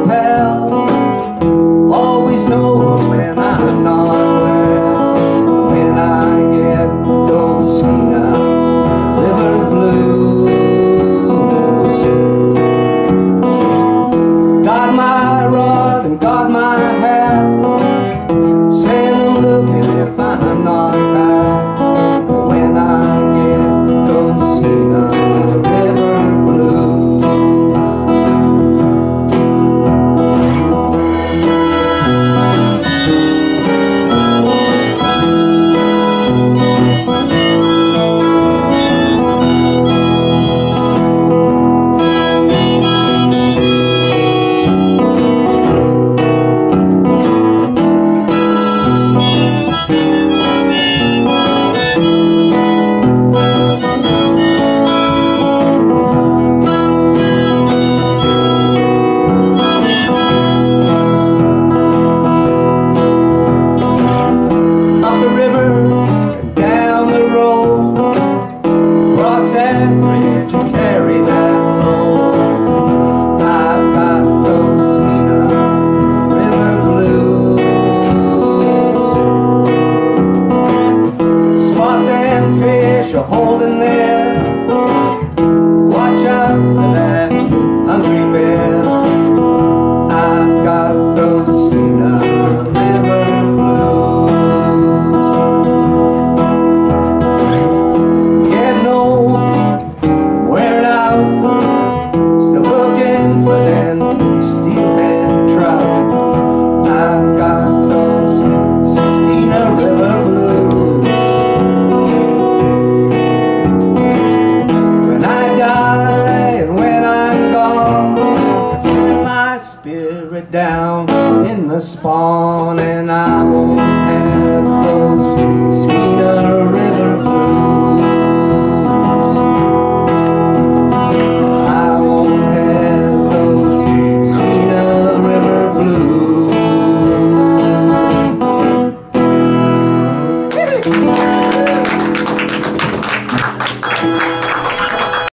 pal always knows when I'm not well. When I get those Skeena River blues, got my rod and got my hat, send them looking if I'm not back. When I get those Skeena River blues. To carry that load, I've got those Skeena River blues. Spot them fish a holding there, watch out for that hungry bear. I've got those Skeena River blues. Getting old, still looking for them steelhead trout. I've got those Skeena River blues. When I die and when I'm gone, I send my spirit down in the spawn, and I won't have those